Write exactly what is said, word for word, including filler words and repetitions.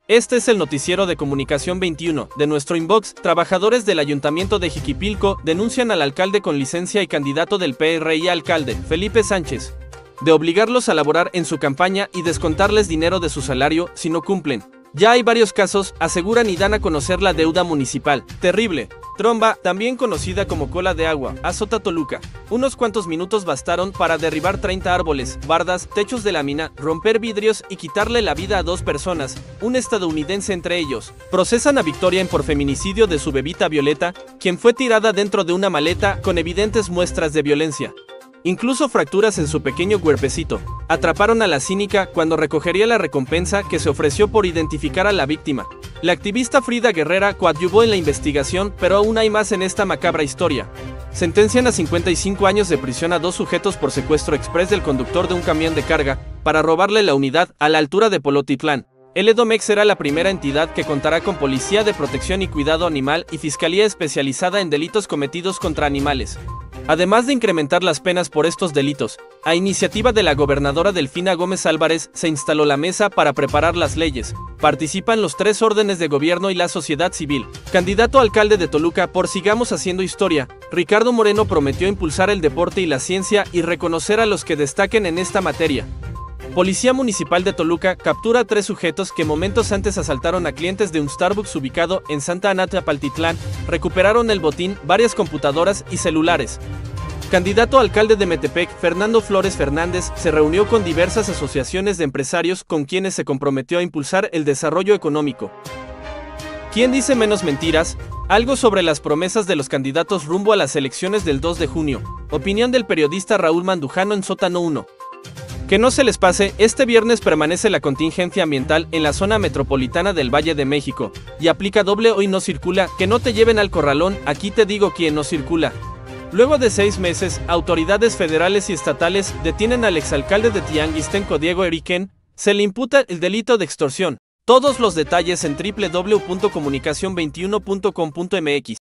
Este es el noticiero de Comunicación veintiuno. De nuestro inbox, trabajadores del Ayuntamiento de Jiquipilco denuncian al alcalde con licencia y candidato del P R I a alcalde, Felipe Sánchez, de obligarlos a laborar en su campaña y descontarles dinero de su salario si no cumplen. Ya hay varios casos, aseguran y dan a conocer la deuda municipal. Terrible. Tromba, también conocida como cola de agua, azota Toluca. Unos cuantos minutos bastaron para derribar treinta árboles, bardas, techos de lámina, romper vidrios y quitarle la vida a dos personas, un estadounidense entre ellos. Procesan a Victoria en por feminicidio de su bebita Violeta, quien fue tirada dentro de una maleta con evidentes muestras de violencia. Incluso fracturas en su pequeño cuerpecito. Atraparon a la cínica cuando recogería la recompensa que se ofreció por identificar a la víctima. La activista Frida Guerrera coadyuvó en la investigación, pero aún hay más en esta macabra historia. Sentencian a cincuenta y cinco años de prisión a dos sujetos por secuestro exprés del conductor de un camión de carga para robarle la unidad a la altura de Polotitlán. El Edomex será la primera entidad que contará con Policía de Protección y Cuidado Animal y Fiscalía especializada en delitos cometidos contra animales. Además de incrementar las penas por estos delitos, a iniciativa de la gobernadora Delfina Gómez Álvarez se instaló la mesa para preparar las leyes. Participan los tres órdenes de gobierno y la sociedad civil. Candidato a alcalde de Toluca por Sigamos Haciendo Historia, Ricardo Moreno prometió impulsar el deporte y la ciencia y reconocer a los que destaquen en esta materia. Policía Municipal de Toluca captura a tres sujetos que momentos antes asaltaron a clientes de un Starbucks ubicado en Santa Ana Tepaltitlán, recuperaron el botín, varias computadoras y celulares. Candidato a alcalde de Metepec, Fernando Flores Fernández, se reunió con diversas asociaciones de empresarios con quienes se comprometió a impulsar el desarrollo económico. ¿Quién dice menos mentiras? Algo sobre las promesas de los candidatos rumbo a las elecciones del dos de junio. Opinión del periodista Raúl Mandujano en Sótano uno. Que no se les pase, este viernes permanece la contingencia ambiental en la zona metropolitana del Valle de México, y aplica doble hoy no circula, que no te lleven al corralón, aquí te digo quién no circula. Luego de seis meses, autoridades federales y estatales detienen al exalcalde de Tianguistenco Diego Eriquén, se le imputa el delito de extorsión. Todos los detalles en doble u doble u doble u punto comunicación veintiuno punto com punto m x.